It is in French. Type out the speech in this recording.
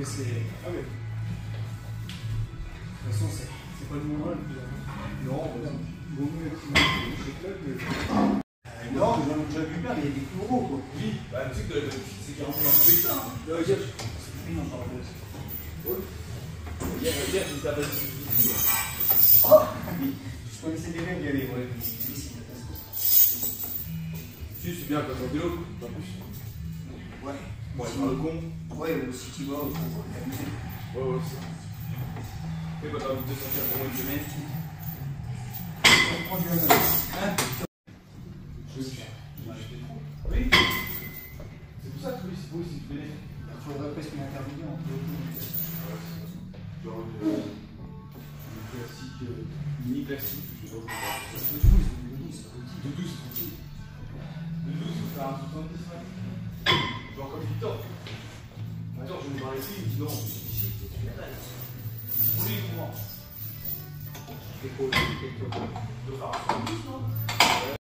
c'est. Ah oui. De toute façon, c'est pas du monde là. Non, il vaut mieux être chez Club que. Non, j'en ai déjà vu plein, mais il y a des plus gros quoi. Oui, bah tu sais que c'est 40 ans de ça. Regarde, c'est non, par contre. Oui. Hier, j'ai une table de oh, je connaissais des mecs qui allaient, ouais, mais c'est une catastrophe. Si, c'est bien, 400 kilos, pas plus. Ouais. Ouais, par le con. Ouais, si tu vas, il faut t'amuser. Ouais, ouais, c'est ça. Et quand t'as envie de sortir pour une semaine, on prend du hasard. Hein? Je vais faire. Oui. C'est pour ça que oui, c'est beau si tu fais. Il faudrait presque une intervention entre les deux. Genre une classique, mini classique, je sais pas. De 12, de 12, il faut faire un 70, ouais. Genre comme Victor. Attends, je vais me parler ici, il me dit non, c'est ici, c'est une dalle. Oui, comment? Je fais quoi? De faire un 70, non? Ouais.